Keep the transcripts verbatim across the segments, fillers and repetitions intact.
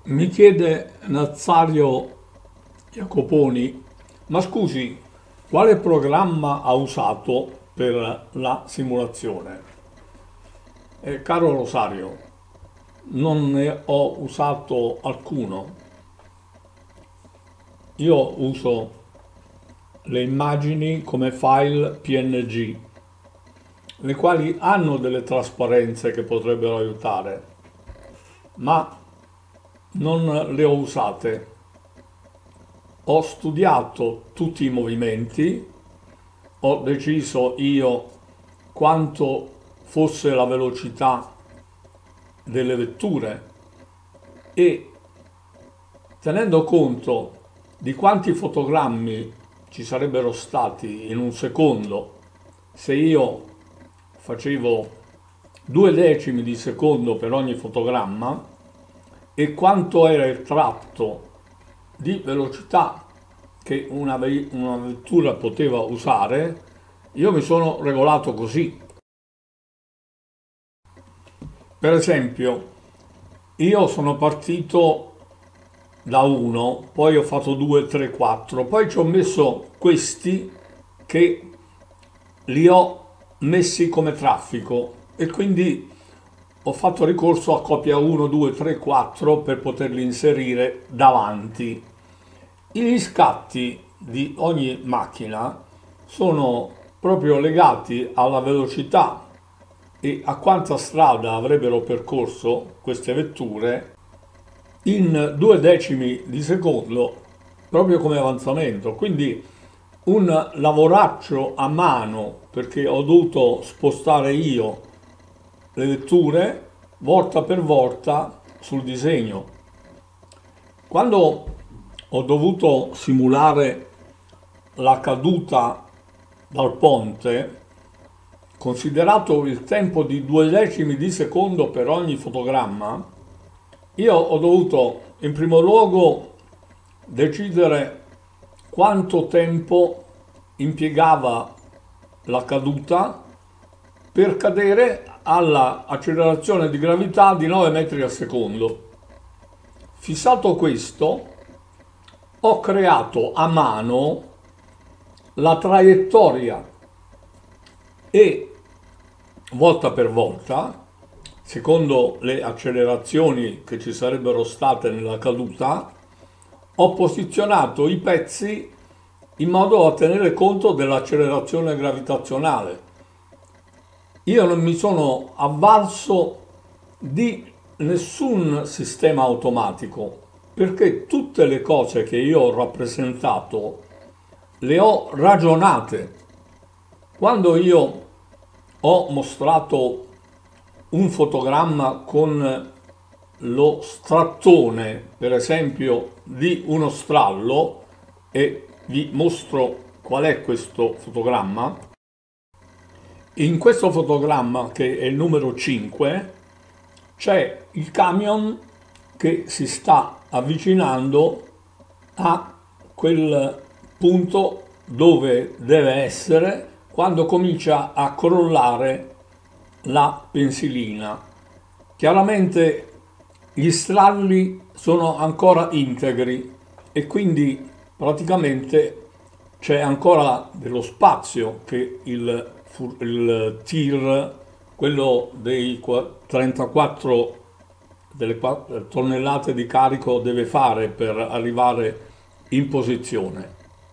Mi chiede Nazario Jacoponi, ma scusi, quale programma ha usato per la simulazione? Eh, caro Rosario, non ne ho usato alcuno. Io uso le immagini come file P N G, le quali hanno delle trasparenze che potrebbero aiutare, ma non le ho usate. Ho studiato tutti i movimenti, ho deciso io quanto fosse la velocità delle vetture e tenendo conto di quanti fotogrammi ci sarebbero stati in un secondo se io facevo due decimi di secondo per ogni fotogramma e quanto era il tratto di velocità che una, ve- una vettura poteva usare, io mi sono regolato così. Per esempio, io sono partito da uno, poi ho fatto due, tre, quattro, poi ci ho messo questi che li ho messi come traffico e quindi ho fatto ricorso a coppia uno, due, tre, quattro per poterli inserire davanti. Gli scatti di ogni macchina sono proprio legati alla velocità e a quanta strada avrebbero percorso queste vetture in due decimi di secondo proprio come avanzamento. Quindi un lavoraccio a mano perché ho dovuto spostare io le vetture volta per volta sul disegno. Quando ho dovuto simulare la caduta dal ponte, considerato il tempo di due decimi di secondo per ogni fotogramma, io ho dovuto in primo luogo decidere quanto tempo impiegava la caduta per cadere alla accelerazione di gravità di nove metri al secondo. Fissato questo, ho creato a mano la traiettoria e volta per volta, secondo le accelerazioni che ci sarebbero state nella caduta, ho posizionato i pezzi in modo da tenere conto dell'accelerazione gravitazionale. Io non mi sono avvalso di nessun sistema automatico perché tutte le cose che io ho rappresentato le ho ragionate. Quando io ho mostrato un fotogramma con lo strattone, per esempio, di uno strallo, e vi mostro qual è questo fotogramma. In questo fotogramma, che è il numero cinque, c'è il camion che si sta avvicinando a quel punto dove deve essere quando comincia a crollare la pensilina. Chiaramente gli stralli sono ancora integri e quindi praticamente c'è ancora dello spazio che il, il tir, quello dei trentaquattro delle tonnellate di carico, deve fare per arrivare in posizione.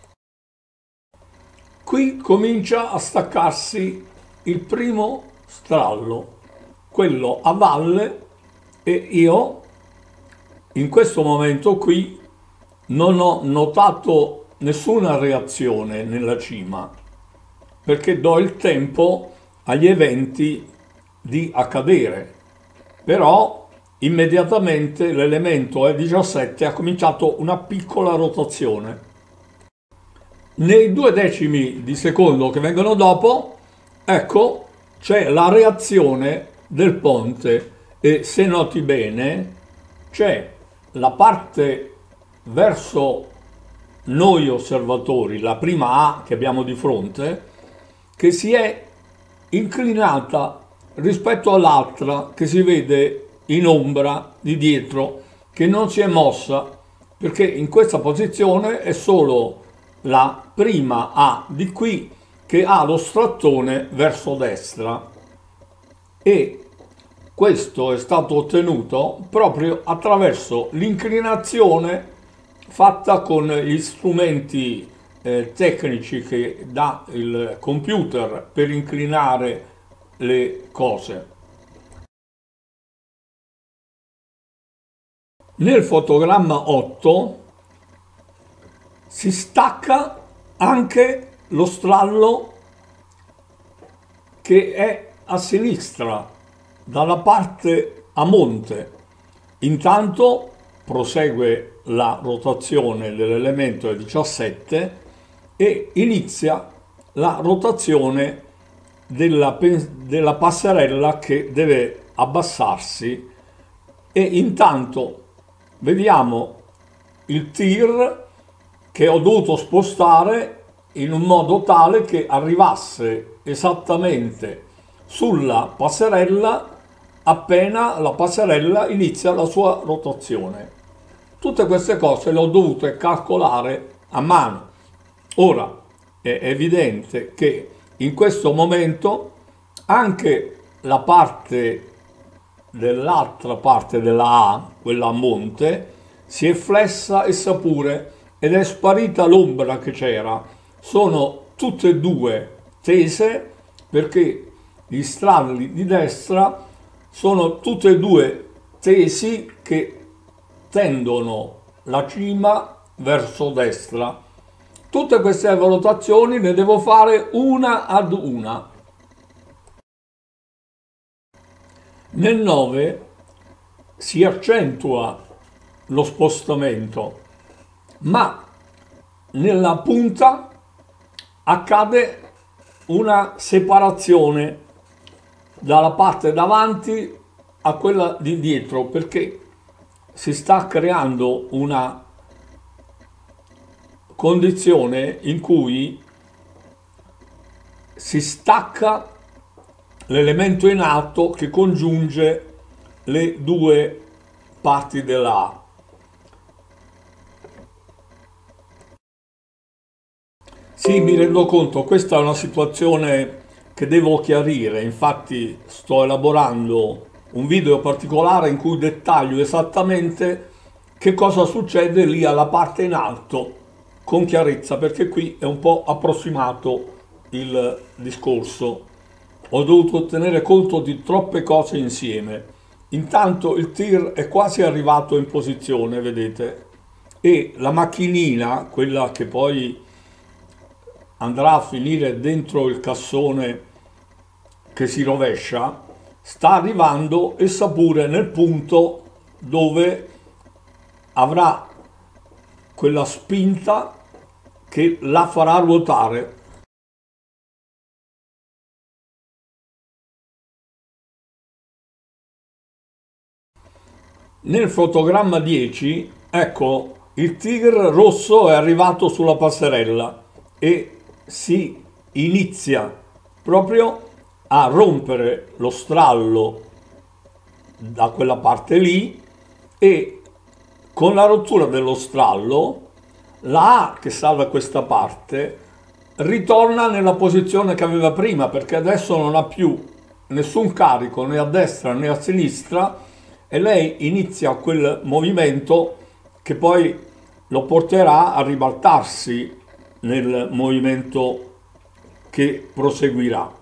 Qui comincia a staccarsi il primo strallo, quello a valle, e io in questo momento qui non ho notato nessuna reazione nella cima perché do il tempo agli eventi di accadere, però immediatamente l'elemento E diciassette ha cominciato una piccola rotazione. Nei due decimi di secondo che vengono dopo, ecco, c'è la reazione del ponte e se noti bene c'è la parte verso noi osservatori, la prima A che abbiamo di fronte, che si è inclinata rispetto all'altra che si vede in ombra di dietro, che non si è mossa, perché in questa posizione è solo la prima A di qui che ha lo strattone verso destra, e questo è stato ottenuto proprio attraverso l'inclinazione fatta con gli strumenti eh, tecnici che dà il computer per inclinare le cose. Nel fotogramma otto si stacca anche lo strallo che è a sinistra, dalla parte a monte. Intanto prosegue la rotazione dell'elemento diciassette e inizia la rotazione della, della passerella che deve abbassarsi, e intanto vediamo il tir che ho dovuto spostare in un modo tale che arrivasse esattamente sulla passerella appena la passerella inizia la sua rotazione. Tutte queste cose le ho dovute calcolare a mano. Ora è evidente che in questo momento anche la parte dell'altra parte della A, quella a monte, si è flessa essa pure, ed è sparita l'ombra che c'era. Sono tutte e due tese, perché gli stralli di destra sono tutte e due tesi che tendono la cima verso destra. Tutte queste valutazioni le devo fare una ad una. Nel nove si accentua lo spostamento, ma nella punta accade una separazione dalla parte davanti a quella di dietro, perché si sta creando una condizione in cui si stacca l'elemento in alto che congiunge le due parti della A. Sì, mi rendo conto, questa è una situazione che devo chiarire, infatti sto elaborando un video particolare in cui dettaglio esattamente che cosa succede lì alla parte in alto con chiarezza, perché qui è un po' approssimato il discorso. Ho dovuto tenere conto di troppe cose insieme. Intanto il tir è quasi arrivato in posizione, vedete, e la macchinina, quella che poi andrà a finire dentro il cassone che si rovescia, sta arrivando essa pure nel punto dove avrà quella spinta che la farà ruotare. Nel fotogramma dieci, ecco, il tir rosso è arrivato sulla passerella e si inizia proprio a rompere lo strallo da quella parte lì, e con la rottura dello strallo la A che sta da questa parte ritorna nella posizione che aveva prima, perché adesso non ha più nessun carico né a destra né a sinistra, e lei inizia quel movimento che poi lo porterà a ribaltarsi nel movimento che proseguirà.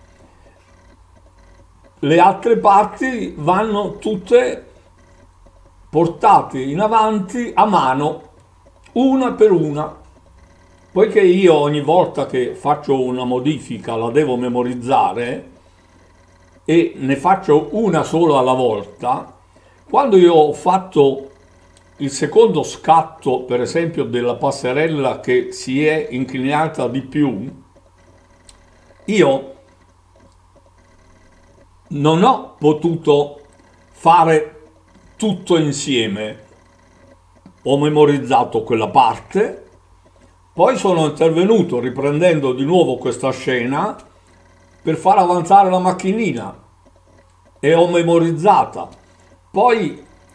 Le altre parti vanno tutte portate in avanti a mano, una per una. Poiché io ogni volta che faccio una modifica la devo memorizzare e ne faccio una sola alla volta, quando io ho fatto il secondo scatto, per esempio della passerella che si è inclinata di più, io non ho potuto fare tutto insieme. Ho memorizzato quella parte, poi sono intervenuto riprendendo di nuovo questa scena per far avanzare la macchinina e ho memorizzata. Poi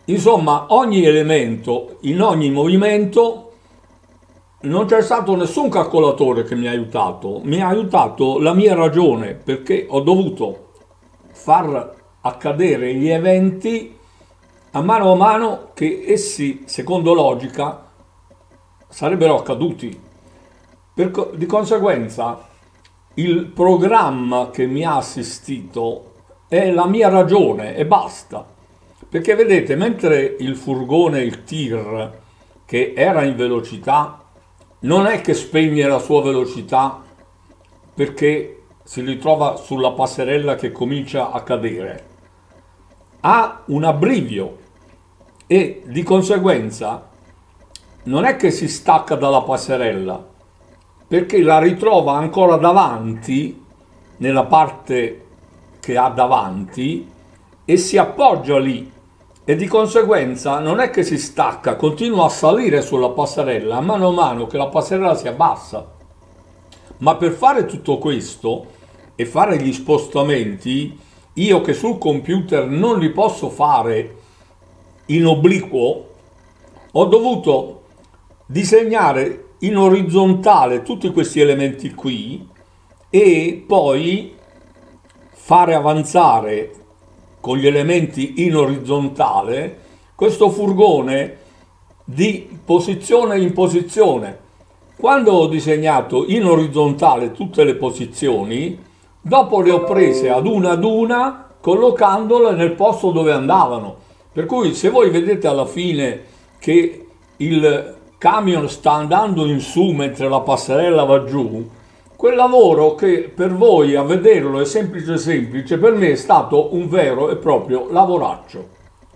Insomma, ogni elemento, in ogni movimento, non c'è stato nessun calcolatore che mi ha aiutato, mi ha aiutato la mia ragione, perché ho dovuto far accadere gli eventi a mano a mano che essi, secondo logica, sarebbero accaduti. Per co- di conseguenza, il programma che mi ha assistito è la mia ragione e basta. Perché vedete, mentre il furgone, il tir, che era in velocità, non è che spegne la sua velocità perché si ritrova sulla passerella che comincia a cadere. Ha un abbrivio e di conseguenza non è che si stacca dalla passerella, perché la ritrova ancora davanti, nella parte che ha davanti, e si appoggia lì. E di conseguenza non è che si stacca, continua a salire sulla passerella mano a mano che la passerella si abbassa. Ma per fare tutto questo e fare gli spostamenti, io che sul computer non li posso fare in obliquo, ho dovuto disegnare in orizzontale tutti questi elementi qui e poi fare avanzare con gli elementi in orizzontale questo furgone di posizione in posizione. Quando ho disegnato in orizzontale tutte le posizioni, dopo le ho prese ad una ad una collocandole nel posto dove andavano. Per cui se voi vedete alla fine che il camion sta andando in su mentre la passerella va giù, quel lavoro che per voi a vederlo è semplice semplice, per me è stato un vero e proprio lavoraccio.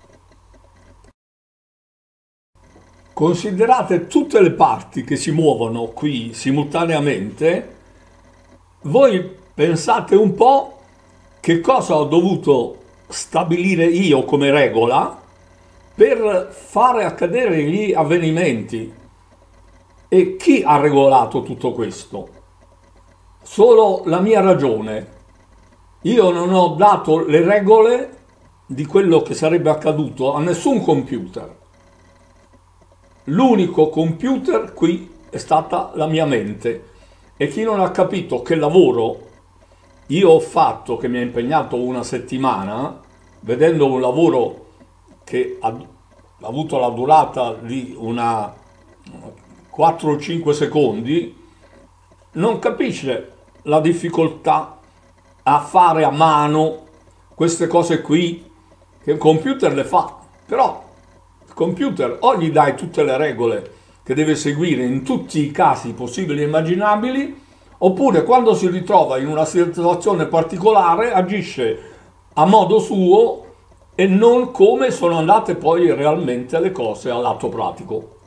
Considerate tutte le parti che si muovono qui simultaneamente, voi pensate un po' che cosa ho dovuto stabilire io come regola per fare accadere gli avvenimenti. E chi ha regolato tutto questo? Solo la mia ragione. Io non ho dato le regole di quello che sarebbe accaduto a nessun computer. L'unico computer qui è stata la mia mente. E chi non ha capito che lavoro io ho fatto, che mi ha impegnato una settimana, vedendo un lavoro che ha avuto la durata di una quattro o cinque secondi, non capisce la difficoltà a fare a mano queste cose qui che il computer le fa. Però il computer o gli dai tutte le regole che deve seguire in tutti i casi possibili e immaginabili, oppure quando si ritrova in una situazione particolare agisce a modo suo e non come sono andate poi realmente le cose all'atto pratico.